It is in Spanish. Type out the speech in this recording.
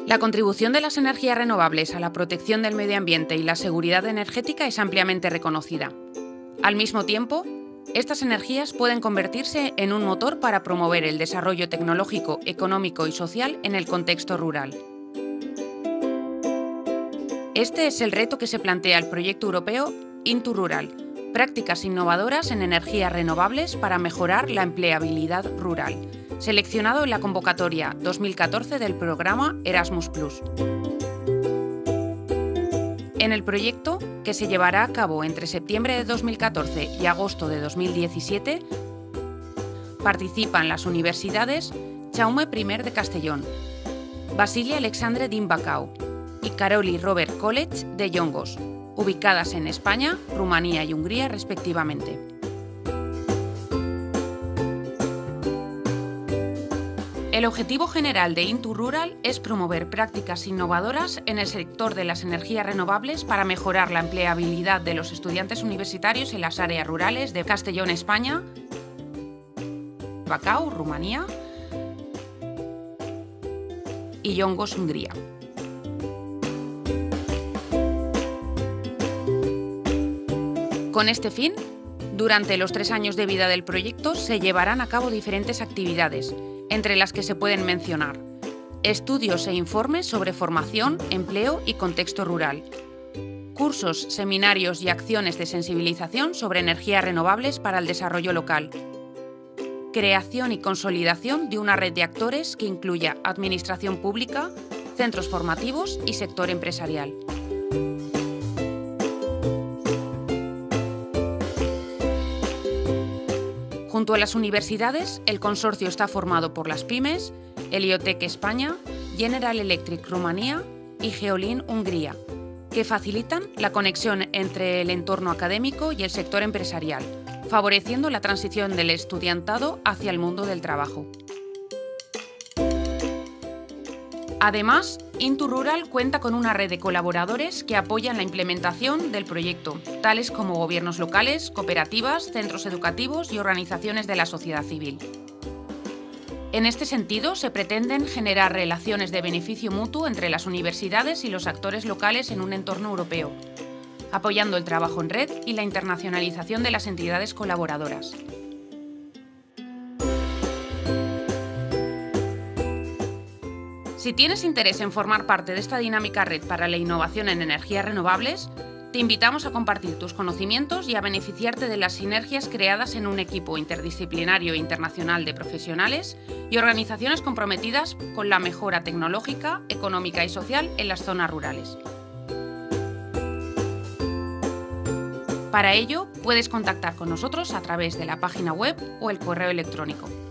La contribución de las energías renovables a la protección del medio ambiente y la seguridad energética es ampliamente reconocida. Al mismo tiempo, estas energías pueden convertirse en un motor para promover el desarrollo tecnológico, económico y social en el contexto rural. Este es el reto que se plantea el proyecto europeo In2Rural, prácticas innovadoras en energías renovables para mejorar la empleabilidad rural, seleccionado en la convocatoria 2014 del programa Erasmus+. En el proyecto, que se llevará a cabo entre septiembre de 2014 y agosto de 2017, participan las universidades Jaume I de Castellón, Vasile Alexandre din Bacău y Caroli Robert College de Yongos, ubicadas en España, Rumanía y Hungría respectivamente. El objetivo general de In2Rural es promover prácticas innovadoras en el sector de las energías renovables para mejorar la empleabilidad de los estudiantes universitarios en las áreas rurales de Castellón, España, Bacău, Rumanía y Yongos, Hungría. Con este fin, durante los 3 años de vida del proyecto se llevarán a cabo diferentes actividades, entre las que se pueden mencionar estudios e informes sobre formación, empleo y contexto rural, cursos, seminarios y acciones de sensibilización sobre energías renovables para el desarrollo local, creación y consolidación de una red de actores que incluya administración pública, centros formativos y sector empresarial. Junto a las universidades, el consorcio está formado por las pymes, Heliotec España, General Electric Rumanía y Geolin Hungría, que facilitan la conexión entre el entorno académico y el sector empresarial, favoreciendo la transición del estudiantado hacia el mundo del trabajo. Además, In2Rural cuenta con una red de colaboradores que apoyan la implementación del proyecto, tales como gobiernos locales, cooperativas, centros educativos y organizaciones de la sociedad civil. En este sentido, se pretenden generar relaciones de beneficio mutuo entre las universidades y los actores locales en un entorno europeo, apoyando el trabajo en red y la internacionalización de las entidades colaboradoras. Si tienes interés en formar parte de esta dinámica red para la innovación en energías renovables, te invitamos a compartir tus conocimientos y a beneficiarte de las sinergias creadas en un equipo interdisciplinario e internacional de profesionales y organizaciones comprometidas con la mejora tecnológica, económica y social en las zonas rurales. Para ello, puedes contactar con nosotros a través de la página web o el correo electrónico.